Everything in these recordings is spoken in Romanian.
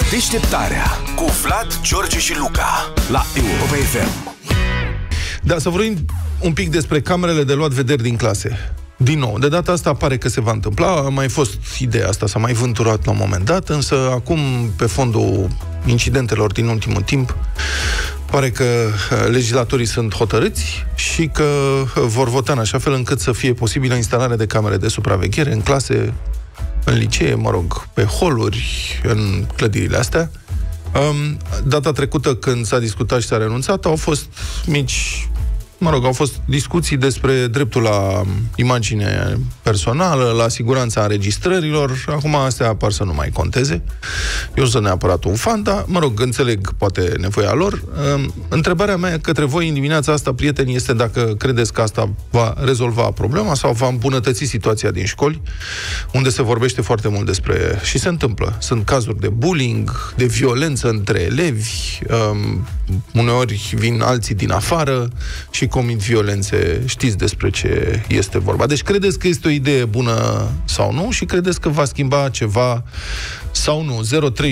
Deșteptarea cu Vlad, George și Luca la Europa FM. Da, să vorbim un pic despre camerele de luat vederi din clase. Din nou, de data asta pare că se va întâmpla. A mai fost ideea asta, s-a mai vânturat la un moment dat, însă acum, pe fondul incidentelor din ultimul timp, pare că legislatorii sunt hotărâți și că vor vota în așa fel încât să fie posibilă instalarea de camere de supraveghere în clase, în licee, mă rog, pe holuri, în clădirile astea. Data trecută, când s-a discutat și s-a renunțat, au fost au fost discuții despre dreptul la imagine personală, la siguranța înregistrărilor. Acum astea apar să nu mai conteze. Eu sunt neapărat un fan, dar, înțeleg poate nevoia lor. Întrebarea mea către voi în dimineața asta, prieteni, este dacă credeți că asta va rezolva problema sau va îmbunătăți situația din școli, unde se vorbește foarte mult despre... și se întâmplă. Sunt cazuri de bullying, de violență între elevi, uneori vin alții din afară și comit violențe. Știți despre ce este vorba. Deci credeți că este o idee bună sau nu și credeți că va schimba ceva sau nu?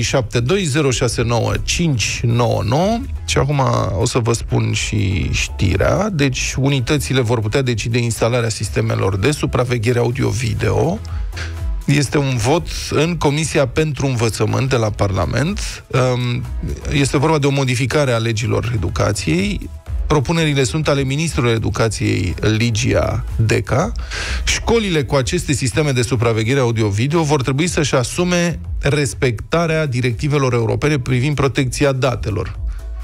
0372069599. Și acum o să vă spun și știrea. Deci unitățile vor putea decide instalarea sistemelor de supraveghere audio-video. Este un vot în Comisia pentru Învățământ de la Parlament. Este vorba de o modificare a legilor educației. Propunerile sunt ale ministrului educației Ligia Deca. Școlile cu aceste sisteme de supraveghere audio-video vor trebui să-și asume respectarea directivelor europene privind protecția datelor.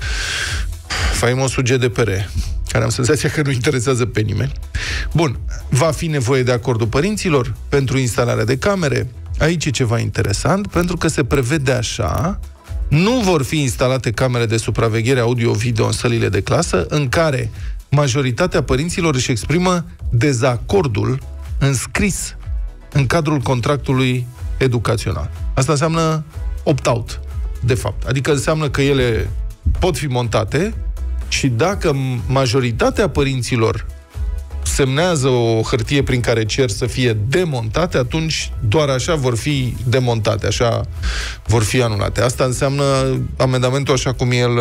Faimosul GDPR, care am senzația că nu interesează pe nimeni. Bun, va fi nevoie de acordul părinților pentru instalarea de camere? Aici e ceva interesant, pentru că se prevede așa: nu vor fi instalate camere de supraveghere audio-video în sălile de clasă în care majoritatea părinților își exprimă dezacordul înscris în cadrul contractului educațional. Asta înseamnă opt-out, de fapt. Adică înseamnă că ele pot fi montate și dacă majoritatea părinților semnează o hârtie prin care cer să fie demontate, atunci doar așa vor fi demontate, așa vor fi anulate. Asta înseamnă amendamentul așa cum e el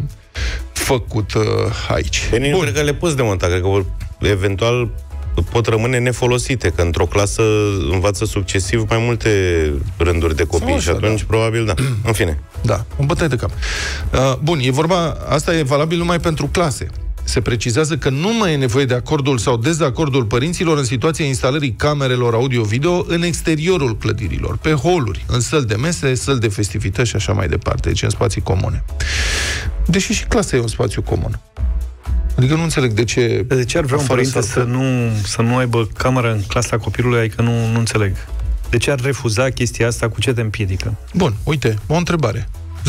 făcut aici. Bine, nu cred că le poți demonta, cred că eventual pot rămâne nefolosite, că într-o clasă învață succesiv mai multe rânduri de copii și atunci probabil da. În fine. Da, un bătaie de cap. Bun, e vorba, asta e valabil numai pentru clase. Se precizează că nu mai e nevoie de acordul sau dezacordul părinților în situația instalării camerelor audio-video în exteriorul clădirilor, pe holuri, în săli de mese, săli de festivități și așa mai departe, deci în spații comune. Deși și clasa e un spațiu comun. Adică nu înțeleg de ce... De ce ar vrea un părinte să nu aibă cameră în clasa copilului? Adică nu înțeleg. De ce ar refuza chestia asta? Cu ce te împiedică? Bun, uite, o întrebare.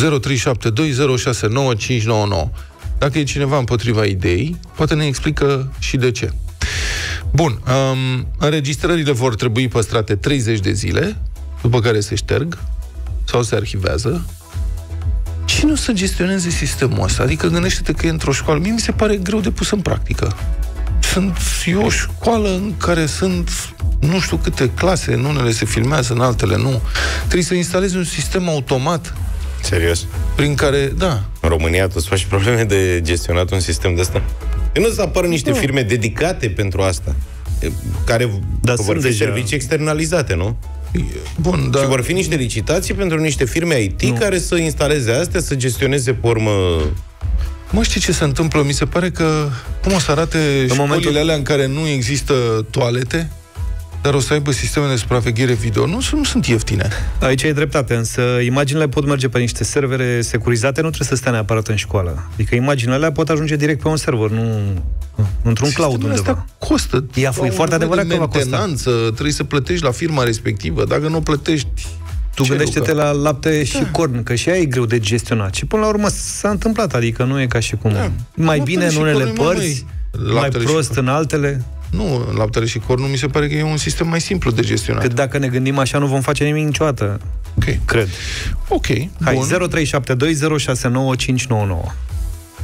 0372069599. Dacă e cineva împotriva ideii, poate ne explică și de ce. Bun, înregistrările vor trebui păstrate 30 de zile, după care se șterg sau se arhivează. Cine o să gestioneze sistemul ăsta? Adică gândește-te că e într-o școală. Mie mi se pare greu de pus în practică. E o școală în care sunt nu știu câte clase, în unele se filmează, în altele nu. Trebuie să instalezi un sistem automat. Serios? Prin care, da. În România tu îți faci probleme de gestionat un sistem de ăsta? Nu să apară niște firme dedicate pentru asta, care vor fi servicii externalizate, nu? Bun, da. Și vor fi niște licitații pentru niște firme IT care să instaleze astea, să gestioneze pe urmă... Știi ce se întâmplă? Mi se pare că cum o să arate școlile alea în care nu există toalete, dar o să aibă sisteme de supraveghere video. Nu sunt ieftine. Aici e dreptate, însă imaginile pot merge pe niște servere securizate, nu trebuie să stea neapărat în școală. Adică imaginile alea pot ajunge direct pe un server, nu într-un cloud undeva. Costă. E foarte adevărat că va costa. Trebuie să plătești la firma respectivă. Dacă nu plătești... Tu gândește-te la lapte și corn, că și aia e greu de gestionat. Și până la urmă s-a întâmplat, adică nu e ca și cum... Mai bine în unele părți, mai prost în altele... Nu, laptele și cornul mi se pare că e un sistem mai simplu de gestionat. Că dacă ne gândim așa, nu vom face nimic niciodată. Ok. Cred. Ok. Hai, 0372069599.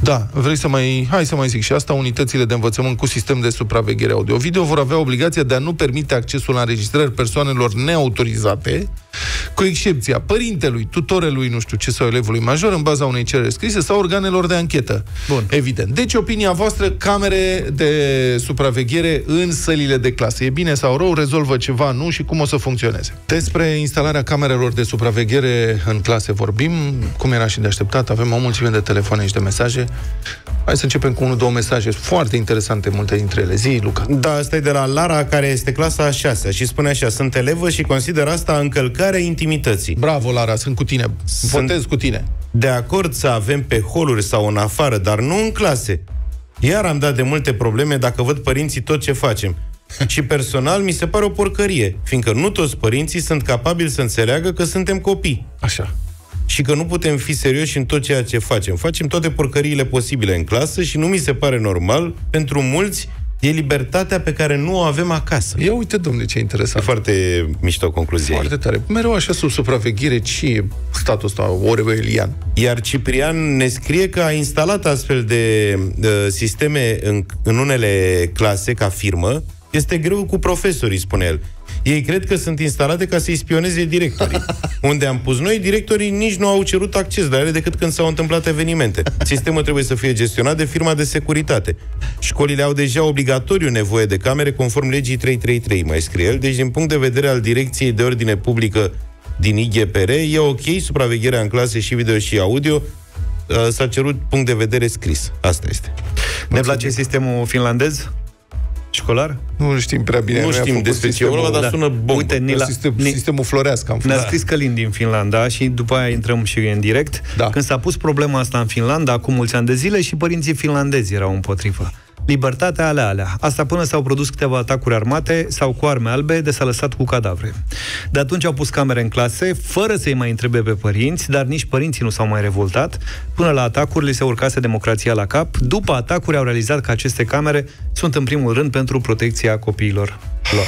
Da, hai să mai zic și asta, unitățile de învățământ cu sistem de supraveghere audio-video vor avea obligația de a nu permite accesul la înregistrări persoanelor neautorizate, cu excepția părintelui, tutorelui, nu știu ce, sau elevului major, în baza unei cereri scrise, sau organelor de anchetă. Bun. Evident. Deci, opinia voastră, camere de supraveghere în sălile de clasă. E bine sau rău? Rezolvă ceva? Nu? Și cum o să funcționeze? Despre instalarea camerelor de supraveghere în clase vorbim, cum era și de așteptat. Avem o mulțime de telefoane și de mesaje. Hai să începem cu 1-2 mesaje foarte interesante, multe dintre ele. Zi, Luca. Da, asta e de la Lara, care este clasa a 6-a și spune așa: sunt elevă și consider asta încălcarea intimității. Bravo, Lara, sunt cu tine. Votez cu tine. De acord să avem pe holuri sau în afară, dar nu în clase. Iar am dat de multe probleme dacă văd părinții tot ce facem. Și personal mi se pare o porcărie, fiindcă nu toți părinții sunt capabili să înțeleagă că suntem copii. Așa. Și că nu putem fi serioși în tot ceea ce facem. Facem toate porcăriile posibile în clasă și nu mi se pare normal. Pentru mulți e libertatea pe care nu o avem acasă. Ia uite, domnule, ce interesant. E foarte mișto concluzia. Foarte tare. Mereu așa sub supraveghere, ce e statul ăsta orwellian. Iar Ciprian ne scrie că a instalat astfel de sisteme în unele clase ca firmă. Este greu cu profesorii, spune el. Ei cred că sunt instalate ca să-i spioneze directorii. Unde am pus noi, directorii nici nu au cerut acces la ele decât când s-au întâmplat evenimente. Sistemul trebuie să fie gestionat de firma de securitate. Școlile au deja obligatoriu nevoie de camere conform legii 333, mai scrie el. Deci, din punct de vedere al Direcției de Ordine Publică din IGPR, e ok supravegherea în clase și video și audio. S-a cerut punct de vedere scris. Asta este. Ne place sistemul finlandez? Școlar? Nu știm prea bine. Nu știm despre ce vorba, dar sună bombă. Uite, sistemul Florească. Ne-a scris Călin din Finlanda și după aia intrăm și în direct. Da. Când s-a pus problema asta în Finlanda, acum mulți ani de zile, și părinții finlandezi erau împotrivă. Libertatea alea. Asta până s-au produs câteva atacuri armate sau cu arme albe de s-a lăsat cu cadavre. De atunci au pus camere în clase, fără să-i mai întrebe pe părinți, dar nici părinții nu s-au mai revoltat. Până la atacuri li se urcase democrația la cap. După atacuri au realizat că aceste camere sunt în primul rând pentru protecția copiilor lor.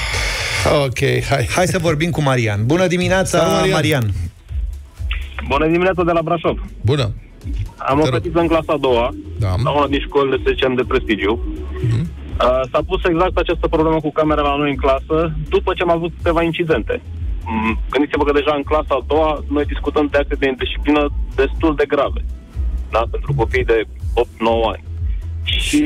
Ok, hai să vorbim cu Marian. Bună dimineața, Marian! Bună dimineața de la Brașov. Bună! Am o fetiță în clasa a doua, la una din școlile, să zicem, de prestigiu. S-a pus exact această problemă cu camera la noi în clasă, după ce am avut câteva incidente. Gândiți-vă că deja în clasa a doua noi discutăm de acte de indisciplină destul de grave, da? Pentru copii de 8-9 ani. Și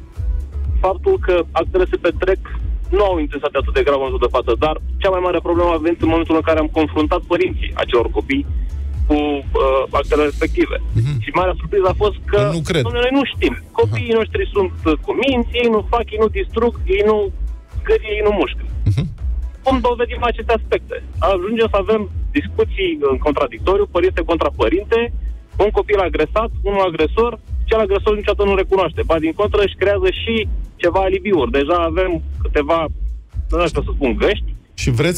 faptul că actele se petrec nu au intensitate atât de gravă în momentul de față, dar cea mai mare problemă a venit în momentul în care am confruntat părinții acelor copii cu actele respective. Și marea surpriză a fost că noi nu știm. Copiii noștri sunt cuminți, ei nu fac, ei nu distrug, ei nu scărie, ei nu mușcă. Cum dovedim aceste aspecte? Ajungem să avem discuții în contradictoriu, părinte contra părinte, un copil agresat, unul agresor, cel agresor niciodată nu recunoaște. Ba din contră își creează și ceva alibiuri. Deja avem câteva, nu știu să spun, găști. Și vreți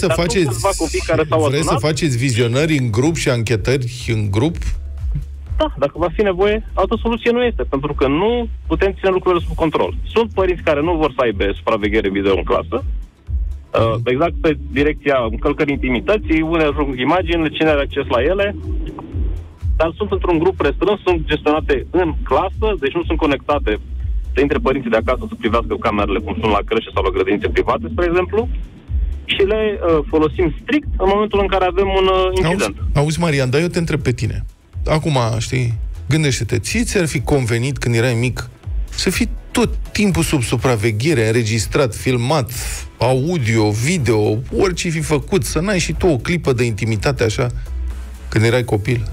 să faceți vizionări în grup și anchetări în grup? Da, dacă va fi nevoie, altă soluție nu este, pentru că nu putem ține lucrurile sub control. Sunt părinți care nu vor să aibă supraveghere video în clasă, exact pe direcția încălcării intimității, unde ajung imaginile, cine are acces la ele, dar sunt într-un grup restrâns, sunt gestionate în clasă, deci nu sunt conectate să intre părinții de acasă să privească camerele cum sunt la creșe sau la grădinițe private, spre exemplu, și le folosim strict în momentul în care avem un incident. Auzi, Marian, dar eu te întreb pe tine. Acum, știi, gândește-te, ți-ar fi convenit când erai mic să fii tot timpul sub supraveghere, înregistrat, filmat, audio, video, orice fi făcut, să n-ai și tu o clipă de intimitate așa când erai copil?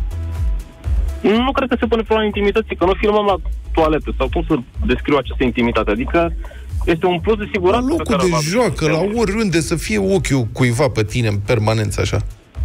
Nu cred că se pune problema intimității, că nu filmăm la toalete sau cum să descriu această intimitate. Adică este un plus de siguranță. La locul de joacă, la oriunde, să fie ochiul cuiva pe tine în permanență așa.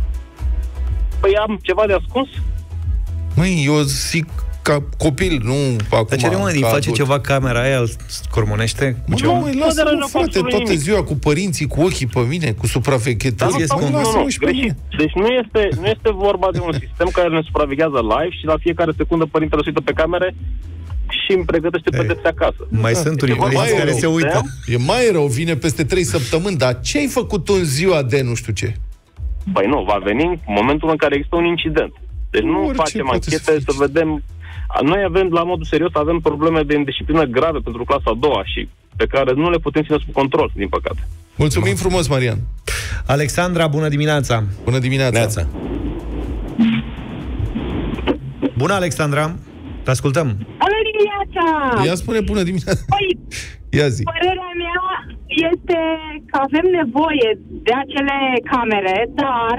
Păi am ceva de ascuns? Măi, eu zic ca copil, nu acum. Dar ce îi face ceva camera aia, îl scormonește cu ceva? Nu, lasă-mă, frate, toată ziua cu părinții, cu ochii pe mine, cu supraveghetorii. Deci nu este vorba de un sistem care ne supraveghează live și la fiecare secundă părintele se uită pe camere și îmi pregătește pedepse acasă. Mai sunt unii părinți care se uită. E mai rău, vine peste 3 săptămâni, dar ce ai făcut în ziua de nu știu ce? Păi nu, va veni în momentul în care există un incident. Deci nu facem anchete să vedem Noi avem, la modul serios, avem probleme de indisciplină grave pentru clasa a doua și pe care nu le putem ține sub control, din păcate. Mulțumim frumos, Marian. Alexandra, bună dimineața. Bună dimineața. Bună, Alexandra. Te ascultăm. Bună dimineața. Ia spune bună dimineața. Păi, ia zi. Părerea mea este că avem nevoie de acele camere, dar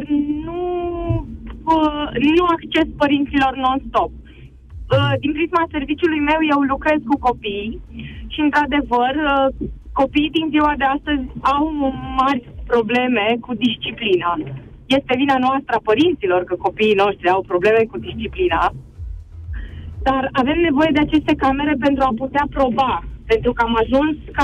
nu acces părinților non-stop. Din prisma serviciului meu, eu lucrez cu copii și, într-adevăr, copiii din ziua de astăzi au mari probleme cu disciplina. Este vina noastră a părinților că copiii noștri au probleme cu disciplina, dar avem nevoie de aceste camere pentru a putea proba, pentru că am ajuns ca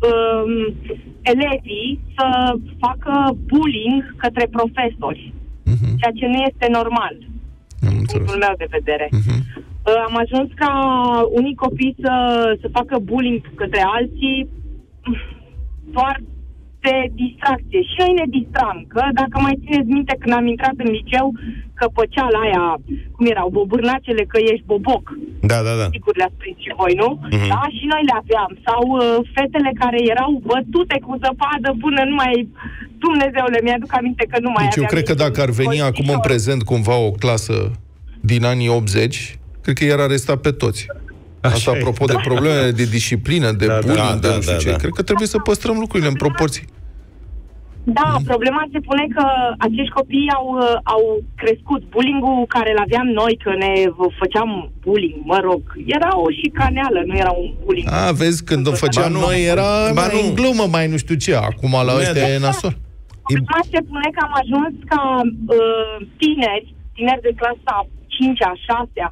elevii să facă bullying către profesori, ceea ce nu este normal, din punctul meu de vedere. Am ajuns ca unii copii să facă bullying către alții doar de distracție. Și noi ne distram, că dacă mai țineți minte când am intrat în liceu, căpăceala aia, cum erau, bobârnacele, că ești boboc. Da. Sigur le-ați prins și voi, nu? Da, și noi le aveam. Sau fetele care erau bătute cu zăpadă până nu mai... Dumnezeule, mi-aduc aminte că nu mai aveam. Eu cred că dacă ar veni acum în prezent cumva o clasă din anii 80, cred că i-ar aresta pe toți. Asta apropo de probleme de disciplină, de bullying, de nu știu ce. Cred că trebuie să păstrăm lucrurile în proporții. Da, problema se pune că acești copii au crescut. Bullying-ul care îl aveam noi, că ne făceam bullying, mă rog, era o șicaneală, nu era un bullying. Vezi, când o făceam noi era în glumă, mai nu știu ce. Acum la ăștia e nasol. Problema se pune că am ajuns ca tineri de clasa 5-a, 6-a,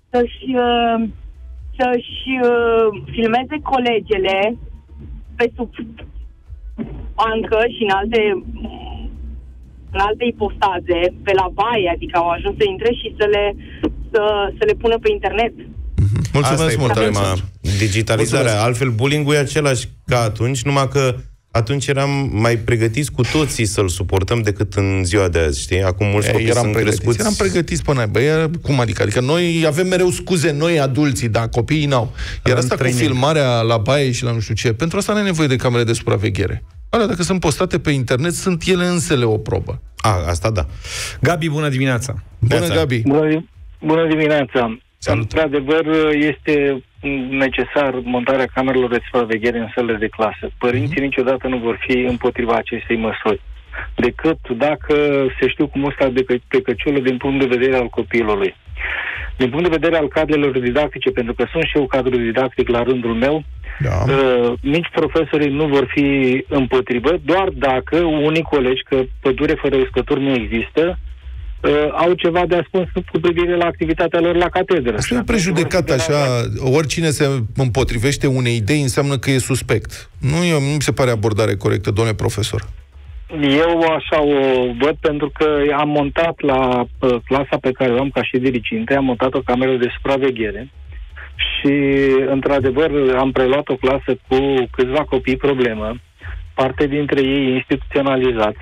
să-și filmeze colegele pe sub bancă și în alte ipostaze, pe la baie, adică au ajuns să intre și să le pună pe internet. Mulțumesc mult, digitalizarea. Altfel, bullying-ul e același ca atunci, numai că atunci eram mai pregătiți cu toții să-l suportăm decât în ziua de azi, știi? Acum mulți copii sunt crescuți. Eram pregătiți până cum adică? Adică noi avem mereu scuze, noi adulții, dar copiii n-au. Iar asta cu filmarea la baie și la nu știu ce, pentru asta nu e nevoie de camere de supraveghere. Alea, dacă sunt postate pe internet, sunt ele însele o probă. Asta da. Gabi, bună dimineața. Bună, Gabi. Bună dimineața. Salut. Într-adevăr, este necesar montarea camerelor de supraveghere în sălile de clasă. Părinții niciodată nu vor fi împotriva acestei măsuri, decât dacă se știu cu musca de pe căciulă din punct de vedere al copilului. Din punct de vedere al cadrelor didactice, pentru că sunt și eu cadru didactic la rândul meu, nici profesorii nu vor fi împotrivă, doar dacă unii colegi, că pădure fără uscături nu există, au ceva de ascuns cu privire la activitatea lor la catedră. Asta e prejudecat așa, oricine se împotrivește unei idei înseamnă că e suspect. Nu mi se pare abordare corectă, domnule profesor. Eu așa o văd, pentru că am montat la clasa pe care o am ca și diriginte, am montat o cameră de supraveghere și, într-adevăr, am preluat o clasă cu câțiva copii problemă, parte dintre ei instituționalizați.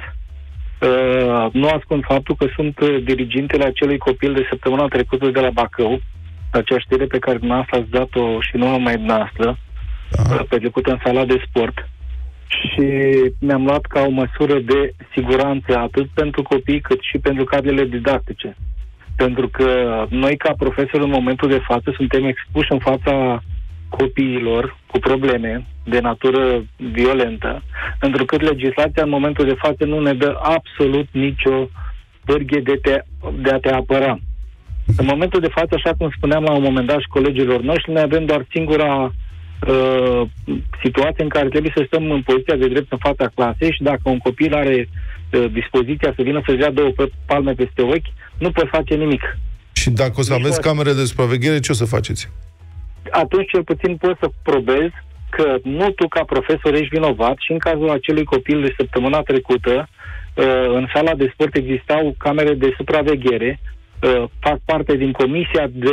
Nu ascund faptul că sunt dirigintele acelui copil de săptămâna trecută de la Bacău, acea știre pe care dumneavoastră ați dat-o și nu numai dumneavoastră, petrecută în sala de sport. Și mi-am luat ca o măsură de siguranță atât pentru copii cât și pentru cadrele didactice. Pentru că noi, ca profesori, în momentul de față, suntem expuși în fața copiilor cu probleme de natură violentă, întrucât legislația în momentul de față nu ne dă absolut nicio pârghie de a te apăra. În momentul de față, așa cum spuneam la un moment dat și colegilor noștri, noi avem doar singura situație în care trebuie să stăm în poziția de drept în fața clasei și dacă un copil are dispoziția să vină să-și ia două palme peste ochi, nu poți face nimic. Și dacă o să aveți camere de supraveghere, ce o să faceți? Atunci cel puțin poți să probezi că nu tu ca profesor ești vinovat și în cazul acelui copil de săptămâna trecută, în sala de sport existau camere de supraveghere, fac parte din comisia de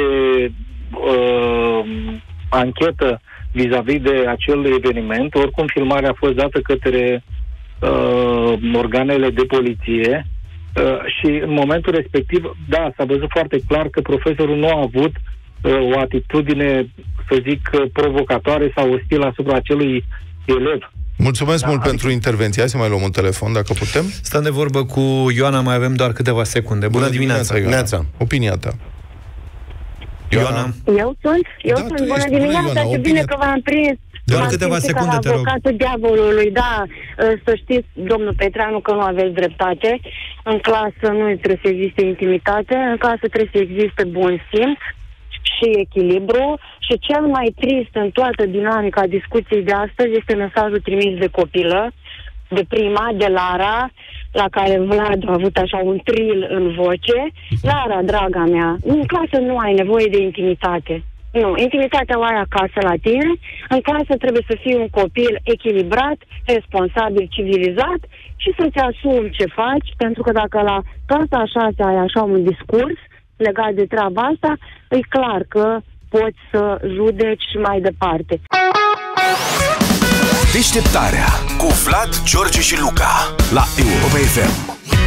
anchetă vis-a-vis de acel eveniment, oricum filmarea a fost dată către organele de poliție și în momentul respectiv, da, s-a văzut foarte clar că profesorul nu a avut o atitudine, să zic, provocatoare sau ostilă asupra acelui elev. Mulțumesc mult pentru intervenție. Hai să mai luăm un telefon, dacă putem. Stăm de vorbă cu Ioana, mai avem doar câteva secunde. Bună dimineața, Ioana. Opinia ta. Ioana. Eu sunt. Bună dimineața, ce bine că v-am prins. Doar câteva secunde, te rog. Avocatul diavolului, da. Să știți, domnul Petreanu, că nu aveți dreptate. În clasă nu trebuie să existe intimitate, în clasă trebuie să existe bun simț și echilibru. Și cel mai trist în toată dinamica discuției de astăzi este mesajul trimis de copilă, de prima, de Lara, la care Vlad a avut așa un tril în voce. Lara, draga mea, în clasă nu ai nevoie de intimitate. Nu, intimitatea o ai acasă la tine. În casă trebuie să fii un copil echilibrat, responsabil, civilizat și să-ți asumi ce faci, pentru că dacă la clasa a 6-a ai așa un discurs legat de treaba asta, e clar că poți să judeci mai departe. Deșteptarea cu Vlad, George și Luca la Europa FM.